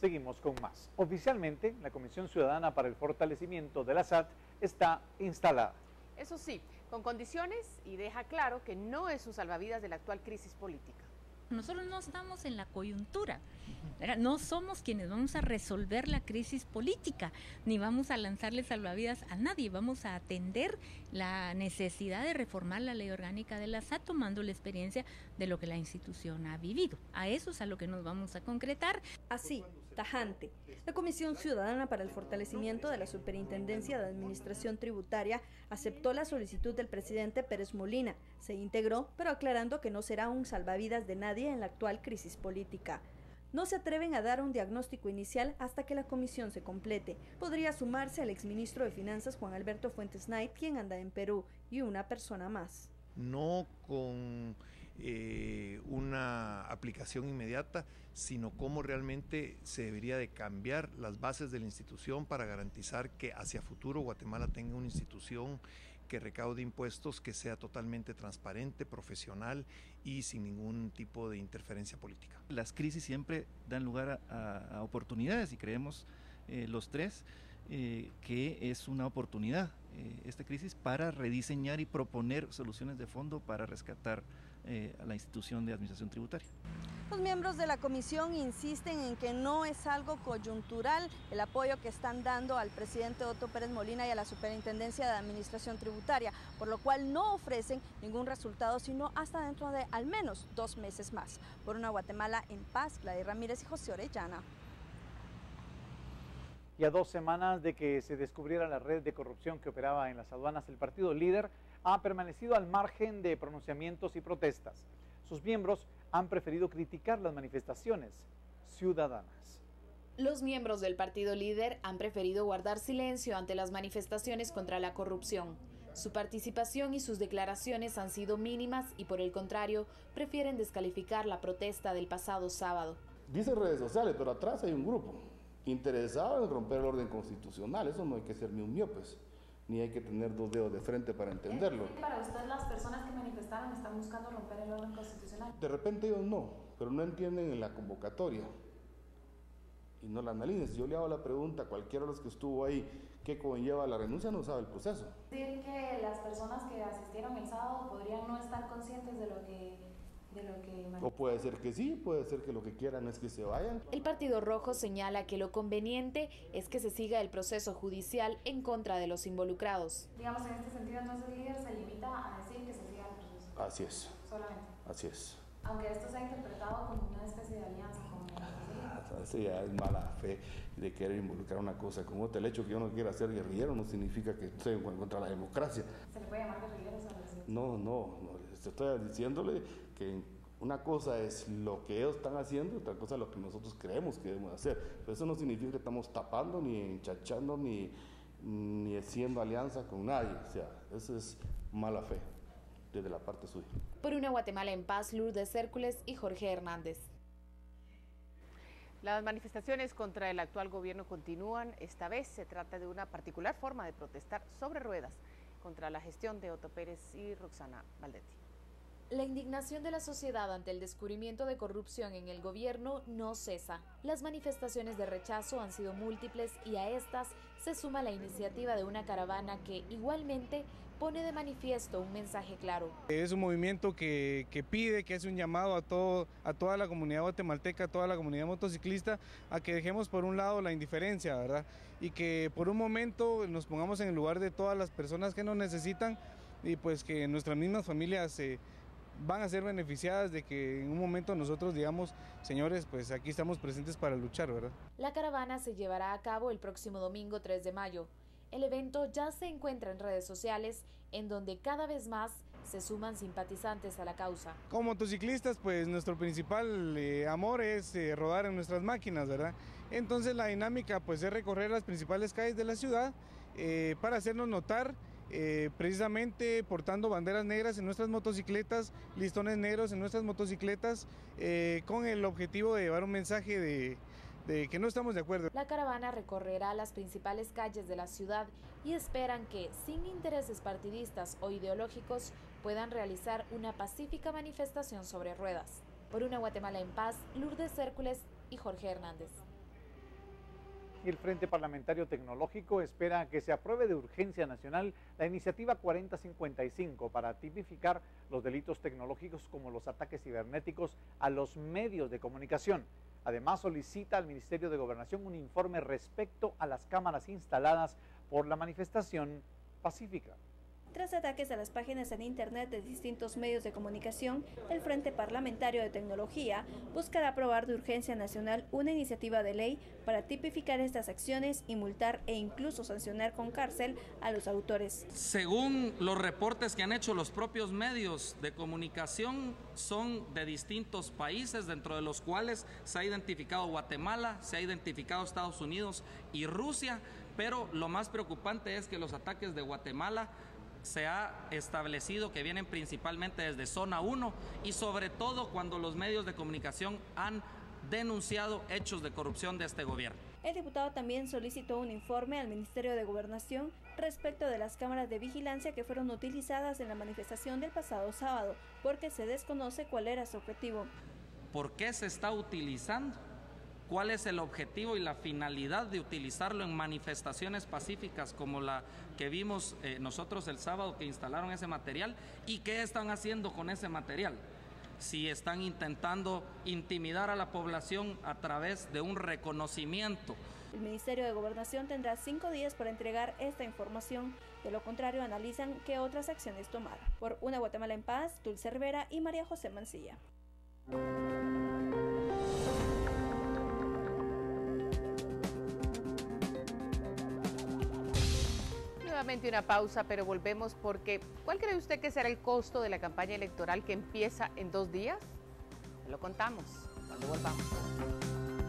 Seguimos con más. Oficialmente, la Comisión Ciudadana para el Fortalecimiento de la SAT está instalada. Eso sí, con condiciones y deja claro que no es un salvavidas de la actual crisis política. Nosotros no estamos en la coyuntura, ¿verdad? No somos quienes vamos a resolver la crisis política, ni vamos a lanzarle salvavidas a nadie, vamos a atender la necesidad de reformar la ley orgánica de la SAT tomando la experiencia de lo que la institución ha vivido. A eso es a lo que nos vamos a concretar. Así, tajante, la Comisión Ciudadana para el Fortalecimiento de la Superintendencia de Administración Tributaria aceptó la solicitud del presidente Pérez Molina, se integró, pero aclarando que no será un salvavidas de nadie en la actual crisis política. No se atreven a dar un diagnóstico inicial hasta que la comisión se complete. Podría sumarse al exministro de Finanzas Juan Alberto Fuentes Knight, quien anda en Perú, y una persona más. No con una aplicación inmediata, sino cómo realmente se debería de cambiar las bases de la institución para garantizar que hacia futuro Guatemala tenga una institución que recaude impuestos, que sea totalmente transparente, profesional y sin ningún tipo de interferencia política. Las crisis siempre dan lugar a oportunidades y creemos los tres que es una oportunidad esta crisis para rediseñar y proponer soluciones de fondo para rescatar a la institución de administración tributaria. Los miembros de la comisión insisten en que no es algo coyuntural el apoyo que están dando al presidente Otto Pérez Molina y a la Superintendencia de Administración Tributaria, por lo cual no ofrecen ningún resultado sino hasta dentro de al menos 2 meses más. Por una Guatemala en paz, Gladys Ramírez y José Orellana. Y a 2 semanas de que se descubriera la red de corrupción que operaba en las aduanas, el partido líder ha permanecido al margen de pronunciamientos y protestas. Sus miembros han preferido criticar las manifestaciones ciudadanas. Los miembros del partido líder han preferido guardar silencio ante las manifestaciones contra la corrupción. Su participación y sus declaraciones han sido mínimas y, por el contrario, prefieren descalificar la protesta del pasado sábado. Dice redes sociales, pero atrás hay un grupo interesado en romper el orden constitucional. Eso no hay que ser ni un miopes, ni hay que tener 2 dedos de frente para entenderlo. Para usted, las personas que manifestaron están buscando romper el orden constitucional. De repente ellos no, pero no entienden en la convocatoria y no la analizan. Si yo le hago la pregunta a cualquiera de los que estuvo ahí, ¿qué conlleva la renuncia? No sabe el proceso. Decir que las personas que asistieron el sábado podrían no estar conscientes de lo que o puede ser que sí, puede ser que lo que quieran es que se vayan. El Partido Rojo señala que lo conveniente es que se siga el proceso judicial en contra de los involucrados. Digamos, en este sentido, entonces el líder se limita a decir que se siga el proceso. Así es. Solamente. Así es. Aunque esto se ha interpretado como una especie de alianza con eso ya es mala fe de querer involucrar una cosa con otra. El hecho que yo no quiera ser guerrillero no significa que estoy en contra de la democracia. ¿Se le puede llamar guerrillero? No. Estoy diciéndole que una cosa es lo que ellos están haciendo y otra cosa es lo que nosotros creemos que debemos hacer. Pero eso no significa que estamos tapando, ni enchachando, ni haciendo alianza con nadie. O sea, eso es mala fe desde la parte suya. Por una Guatemala en paz, Lourdes Hércules y Jorge Hernández. Las manifestaciones contra el actual gobierno continúan. Esta vez se trata de una particular forma de protestar sobre ruedas contra la gestión de Otto Pérez y Roxana Valdetti. La indignación de la sociedad ante el descubrimiento de corrupción en el gobierno no cesa. Las manifestaciones de rechazo han sido múltiples y a estas se suma la iniciativa de una caravana que igualmente pone de manifiesto un mensaje claro. Es un movimiento que pide, que hace un llamado a toda la comunidad guatemalteca, a toda la comunidad motociclista, a que dejemos por un lado la indiferencia, ¿verdad? Y que por un momento nos pongamos en el lugar de todas las personas que nos necesitan y pues que nuestras mismas familias van a ser beneficiadas de que en un momento nosotros digamos, señores, pues aquí estamos presentes para luchar, ¿verdad? La caravana se llevará a cabo el próximo domingo 3 de mayo. El evento ya se encuentra en redes sociales, en donde cada vez más se suman simpatizantes a la causa. Como motociclistas, pues nuestro principal amor es rodar en nuestras máquinas, ¿verdad? Entonces la dinámica pues es recorrer las principales calles de la ciudad para hacernos notar, precisamente portando banderas negras en nuestras motocicletas, listones negros en nuestras motocicletas, con el objetivo de llevar un mensaje de que no estamos de acuerdo. La caravana recorrerá las principales calles de la ciudad y esperan que, sin intereses partidistas o ideológicos, puedan realizar una pacífica manifestación sobre ruedas. Por una Guatemala en paz, Lourdes Hércules y Jorge Hernández. Y el Frente Parlamentario Tecnológico espera que se apruebe de urgencia nacional la iniciativa 4055 para tipificar los delitos tecnológicos como los ataques cibernéticos a los medios de comunicación. Además, solicita al Ministerio de Gobernación un informe respecto a las cámaras instaladas por la manifestación pacífica. Tras ataques a las páginas en Internet de distintos medios de comunicación, el Frente Parlamentario de Tecnología buscará aprobar de urgencia nacional una iniciativa de ley para tipificar estas acciones y multar e incluso sancionar con cárcel a los autores. Según los reportes que han hecho los propios medios de comunicación, son de distintos países, dentro de los cuales se ha identificado Guatemala, se ha identificado Estados Unidos y Rusia, pero lo más preocupante es que los ataques de Guatemala se ha establecido que vienen principalmente desde Zona 1 y sobre todo cuando los medios de comunicación han denunciado hechos de corrupción de este gobierno. El diputado también solicitó un informe al Ministerio de Gobernación respecto de las cámaras de vigilancia que fueron utilizadas en la manifestación del pasado sábado, porque se desconoce cuál era su objetivo. ¿Por qué se está utilizando? ¿Cuál es el objetivo y la finalidad de utilizarlo en manifestaciones pacíficas como la que vimos nosotros el sábado que instalaron ese material? ¿Y qué están haciendo con ese material? Si están intentando intimidar a la población a través de un reconocimiento. El Ministerio de Gobernación tendrá 5 días para entregar esta información. De lo contrario, analizan qué otras acciones tomar. Por Una Guatemala en Paz, Dulce Rivera y María José Mancilla. Nuevamente una pausa, pero volvemos porque ¿cuál cree usted que será el costo de la campaña electoral que empieza en 2 días? Lo contamos cuando volvamos.